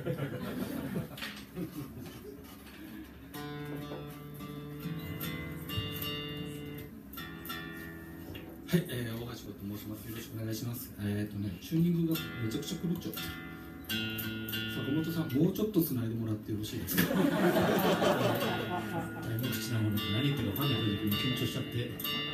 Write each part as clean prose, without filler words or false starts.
はい、大橋と申します。よろしくお願いします。チューニングがめちゃくちゃ狂っちゃった。坂本さん、もうちょっとつないでもらってよろしいですか。 無口なもので何言ってるか分かんないけど緊張しちゃって、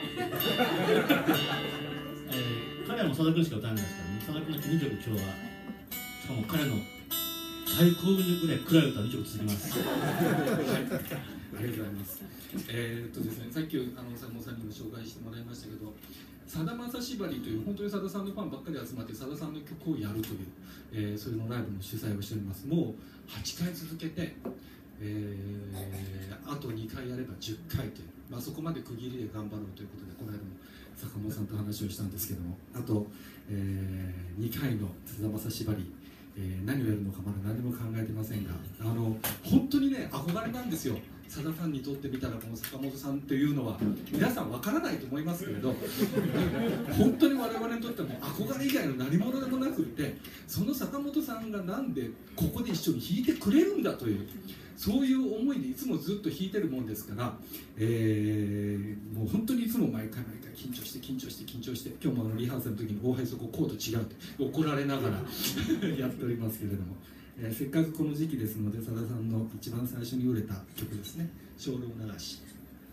彼はもう佐田君しか歌わないですからね。佐田君の2曲今日は、しかも彼の最高ぐらい暗い歌2曲続きます。 はい、ありがとうございます。ですね、さっき坂本さんにも紹介してもらいましたけど、さだまさしばりという本当にさださんのファンばっかり集まってさださんの曲をやるという、そういうのライブの主催をしております。もう8回続けて、あと2回やれば10回という、そこまで区切りで頑張ろうということで、この間も坂本さんと話をしたんですけども、あと、2回のさだまさしばり、何をやるのかまだ何も考えてませんが、本当にね、憧れなんですよ。さだファンにとってみたら、この坂本さんというのは皆さんわからないと思いますけれど、本当に我々にとっても憧れ以外の何者でもなくって、その坂本さんがなんでここで一緒に弾いてくれるんだという、そういう思いでいつもずっと弾いてるもんですから、もう本当にいつも毎回緊張して緊張して緊張して、今日もリハーサルの時に大橋そこコード違うって怒られながらやっておりますけれども、せっかくこの時期ですので、さださんの一番最初に売れた曲ですね、精霊流し。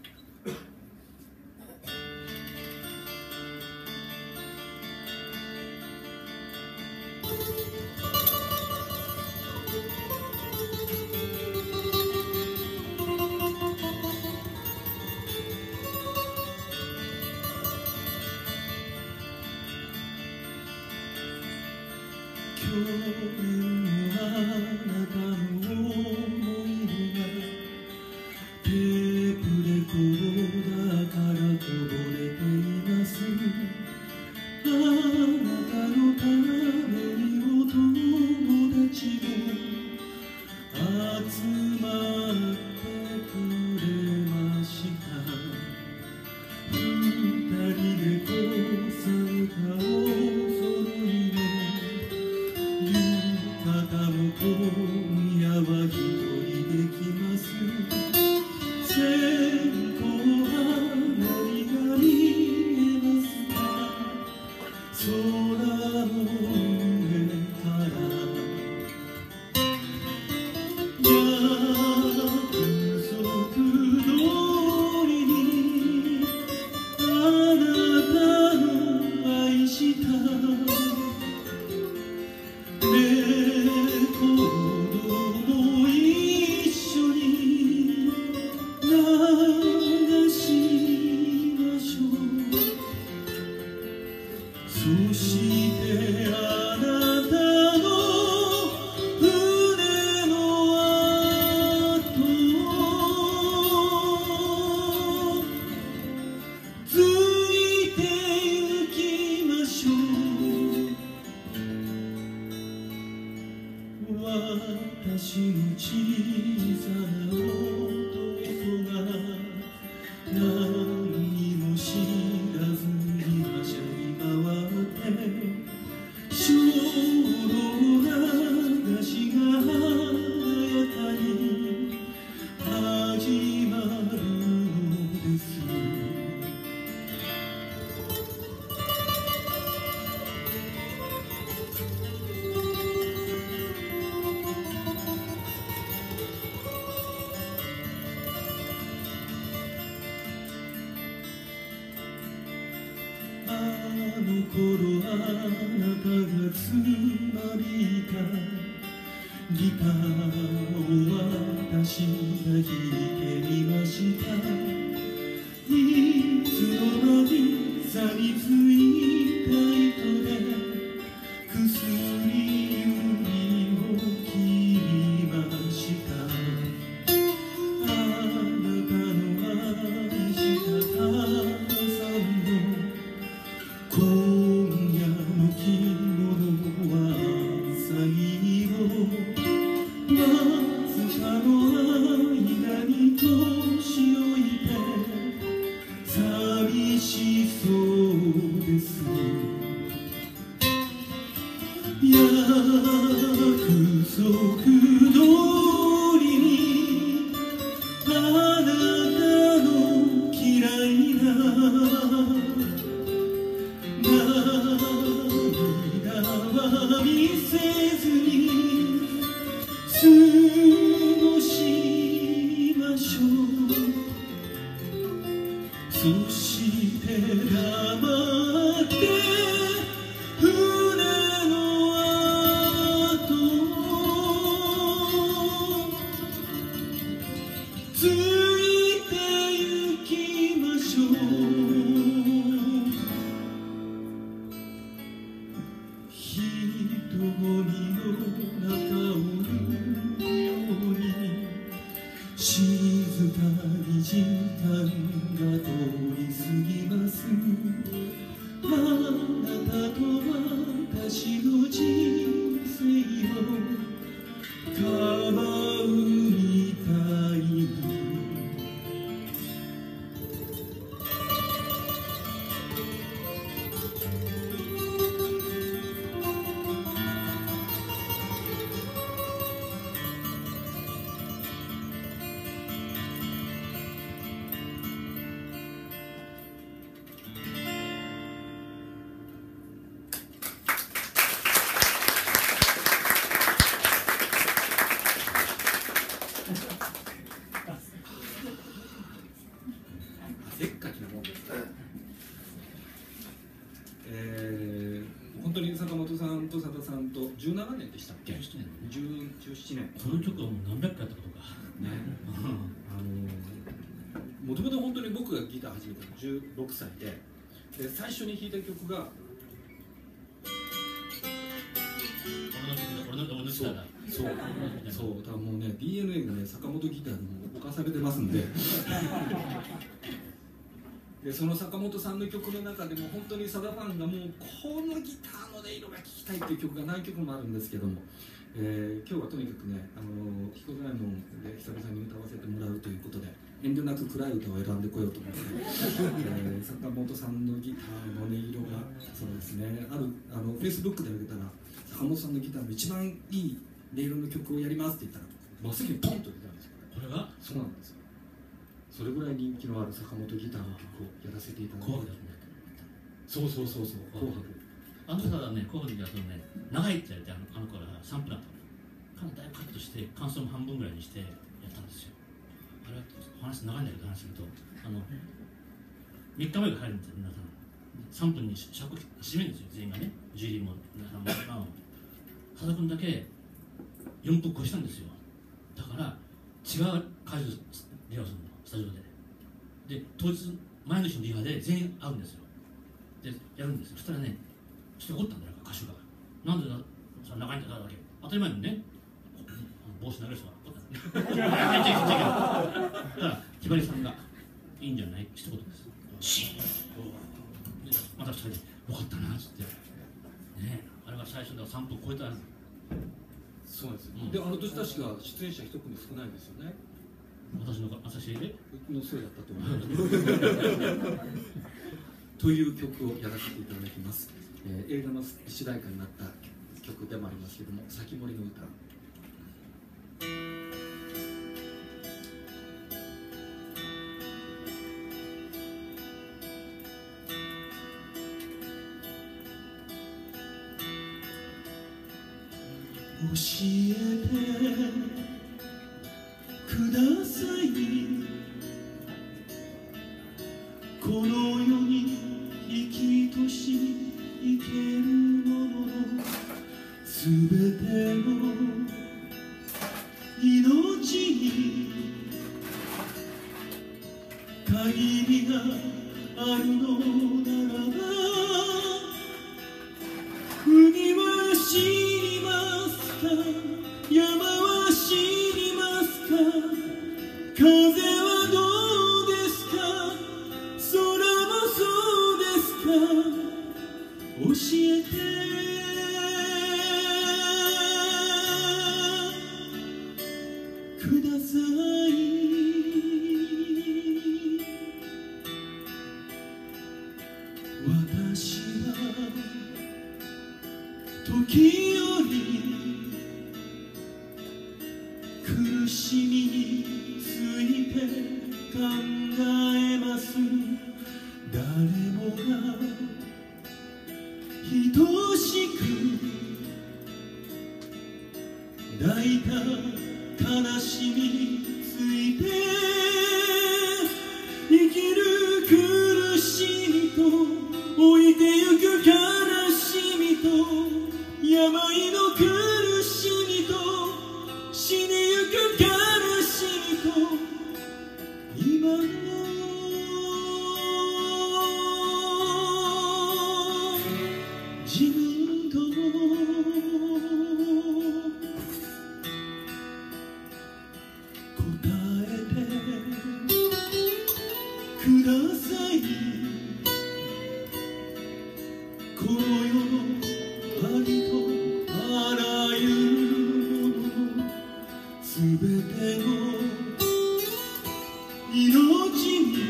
去年のあなたの思い出がテープレコーダーからこぼれています。あなたのためにお友達も集まってくれました。二人でこさうたを揃いで今夜は一人で来ます。線香花火が見えますか。空の上から約束通りにあなたの愛したそしてあなたの船の後ついて行きましょう。私の小さな弟が何にも知らずにはしゃぎ回って精霊流しが華やかに始まるのです。あの頃あなたがつまびいたギターを私が弾いてみました。いつの間に錆びついた糸で薬指を切りました。あなたの愛した母さんの今夜の着物は朝色。わずかの間に年老いたかばうみたいにせっかちなもんですね。本当に坂本さんと佐田さんと17年でしたっけ 17年 17年この曲はもう何百回やったことかねもともと本当に僕がギター始めたの16歳で最初に弾いた曲が俺のギターだそうだからもうね DNA がね坂本ギターにも侵されてますんででその坂本さんの曲の中でも本当にさだファンがもうこのギターの音色が聴きたいっていう曲が何曲もあるんですけども、今日はとにかくね彦左衛門で久々に歌わせてもらうということで遠慮なく暗い歌を選んでこようと思って、坂本さんのギターの音色がそうですねFacebook で上げたら坂本さんのギターの一番いい音色の曲をやりますって言ったら真っ先にポンと出たんですよ。 これがそうなんですよ。それぐらい人気のある坂本ギターの曲をやらせていただいて紅白だねそう紅白あの方はね紅白ではそのね長いって言われてあの子ら3分だったのだいぶカットして感想も半分ぐらいにしてやったんですよ。あれは話長いんだけど話すると3日前が入るんですよ皆さん3分に尺締めるんですよ全員がねジュリーも皆さんも佐田君だけ4分越したんですよ。だから違う会場リハするのスタジオで当日前の日のリハで全員会うんですよ。でやるんですよ。そしたらねちょっと怒ったんだよ歌手がなんでそれ長いんだだけ当たり前にね帽子投げる人が怒ったんだよだからひばりさんがいいんじゃない一言ですシーンでまた2人でよかったなっつってねあれが最初では3分超えたらそうです、であの年確か出演者一組少ないですよね。 私の朝知りでのせいだったと思いますという曲をやらせていただきます、映画の主題歌になった曲でもありますけども「咲森の歌」 教えてくださいこの世に生きとし生けるもののすべての命に限りがあるのならば海は知りますか山は知りますか風はどうですか空もそうですか教えてください私は時折苦しみについて考えます誰もが等しく抱いた悲しみについて生きる苦しみと置いてゆく悲しみと病の苦しみと死にゆく悲しみと今の自分と答えてべての命に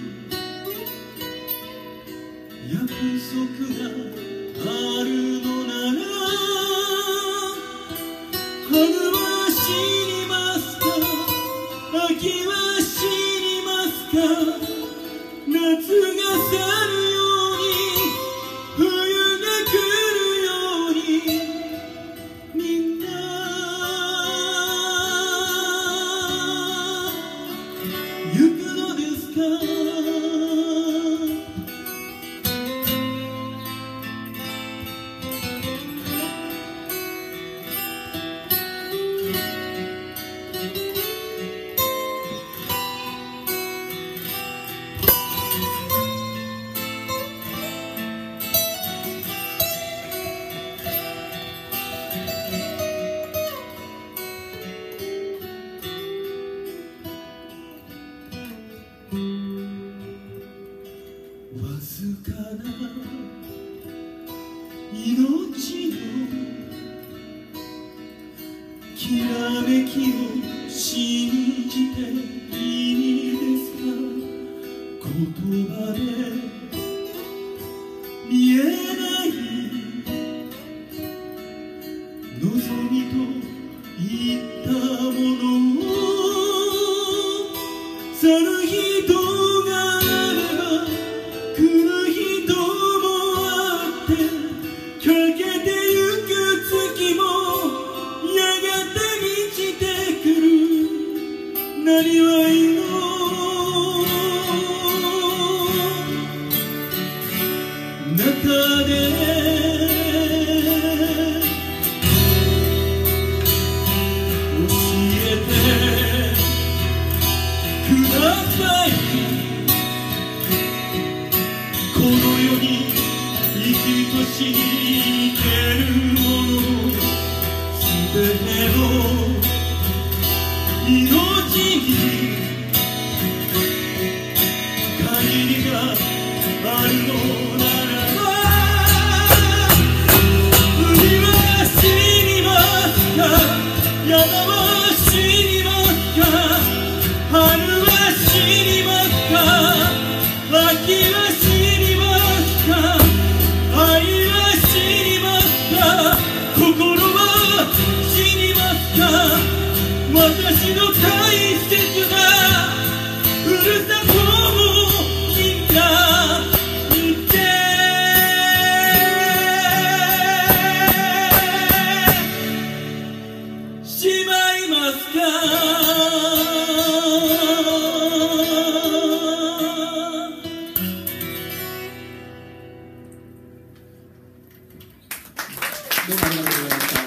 約束があるのなら、春は知りますか、秋は知りますか、夏が去るように冬が来るように、みんな行くのですか。わずかな命のきらめきを信じていいですか。言葉で見えない望みといったものを去る人があれば来る人もあって、かけてゆく月もやがて満ちてくる。なにわいの中で教えてください。この世に生きとしに生けるもの、すべての命に限りがあるのならば、海は死にますか、山は死にますか、春は死にますか、秋は死にますか、愛は死にますか、心は死にますか。私の大切なふるさとをみんな見てしまいますか。 どうもありがとうございました。